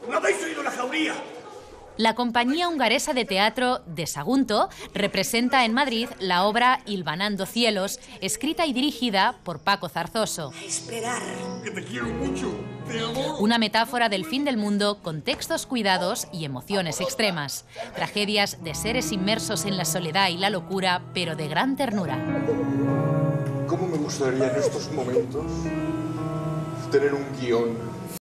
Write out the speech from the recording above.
¿No habéis oído la jauría? La compañía hungaresa de teatro De Sagunto representa en Madrid la obra Hilvanando cielos, escrita y dirigida por Paco Zarzoso. A esperar. Que te quiero mucho, te amo. Una metáfora del fin del mundo con textos cuidados y emociones extremas. Tragedias de seres inmersos en la soledad y la locura, pero de gran ternura. ¿Cómo me gustaría en estos momentos tener un guión